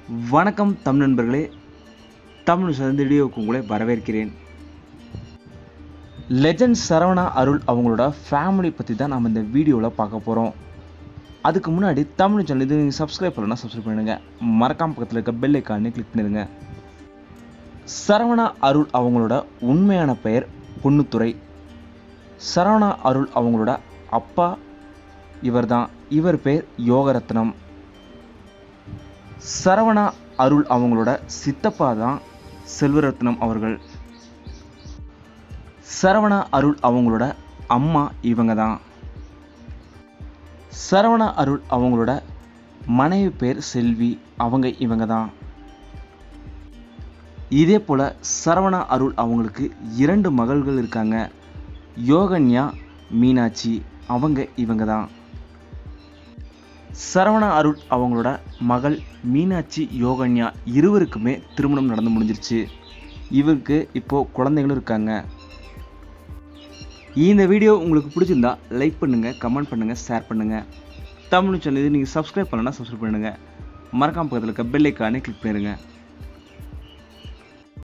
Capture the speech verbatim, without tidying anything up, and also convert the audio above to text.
வணக்கம் தமிழ் நண்பர்களே, தமிழ் சார்ந்த வீடியோவுக்கு உங்களை வரவேற்கிறேன். லெஜண்ட் சரவணா அருள் அவங்களோட ஃபேமிலி பற்றி தான் நாம் இந்த வீடியோவில் பார்க்க போகிறோம். அதுக்கு முன்னாடி தமிழ் சேனல் இது நீங்கள் சப்ஸ்கிரைப் பண்ணலாம், சப்ஸ்கிரைப் பண்ணுங்கள். மறக்காம பக்கத்தில் இருக்க பெல் ஐக்கானே கிளிக் பண்ணிடுங்க. சரவணா அருள் அவங்களோட உண்மையான பெயர் பொன்னுத்துரை. சரவணா அருள் அவங்களோட அப்பா இவர் தான். இவர் பேர் யோகரத்னம். சரவணா அருள் அவங்களோட சித்தப்பா தான் செல்வரத்னம் அவர்கள். சரவணா அருள் அவங்களோட அம்மா இவங்க தான். சரவணா அருள் அவங்களோட மனைவி பேர் செல்வி, அவங்க இவங்க தான். இதே போல் சரவணா அருள் அவங்களுக்கு இரண்டு மகள்கள் இருக்காங்க. யோகன்யா, மீனாட்சி, அவங்க இவங்க தான். சரவணா அருள் அவங்களோட மகள் மீனாட்சி, யோகன்யா இருவருக்குமே திருமணம் நடந்து முடிஞ்சிருச்சு. இவருக்கு இப்போது குழந்தைகளும் இருக்காங்க. இந்த வீடியோ உங்களுக்கு பிடிச்சிருந்தா லைக் பண்ணுங்கள், கமெண்ட் பண்ணுங்கள், ஷேர் பண்ணுங்கள். தமிழ் சேனல் இது நீங்கள் சப்ஸ்கிரைப் பண்ணலன்னா சப்ஸ்கிரைப் பண்ணுங்கள். மறக்காம பக்கத்தில் இருக்க பெல் ஐக்கானே கிளிக் பண்ணிடுங்க.